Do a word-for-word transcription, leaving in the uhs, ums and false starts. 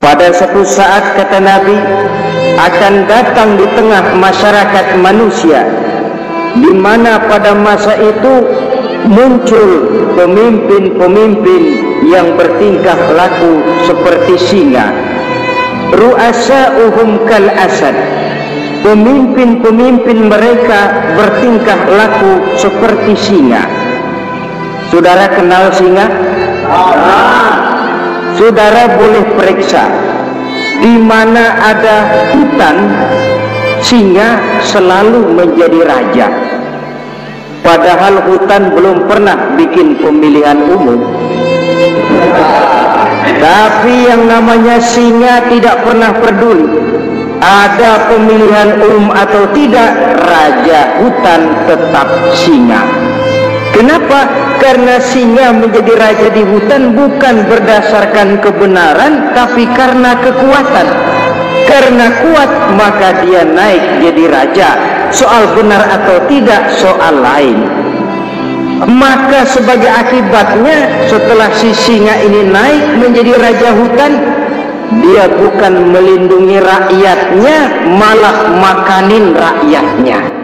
Pada suatu saat, kata Nabi, akan datang di tengah masyarakat manusia, di mana pada masa itu muncul pemimpin-pemimpin yang bertingkah laku seperti singa. Ru'asa'uhum kal asad. Pemimpin-pemimpin mereka bertingkah laku seperti singa. Saudara kenal singa? Saudara boleh periksa, di mana ada hutan, singa selalu menjadi raja. Padahal hutan belum pernah bikin pemilihan umum. Tapi yang namanya singa tidak pernah peduli ada pemilihan umum atau tidak, raja hutan tetap singa. Kenapa? Karena singa menjadi raja di hutan bukan berdasarkan kebenaran, tapi karena kekuatan. Karena kuat maka dia naik jadi raja. Soal benar atau tidak soal lain. Maka sebagai akibatnya, setelah si singa ini naik menjadi raja hutan, dia bukan melindungi rakyatnya, malah makanin rakyatnya.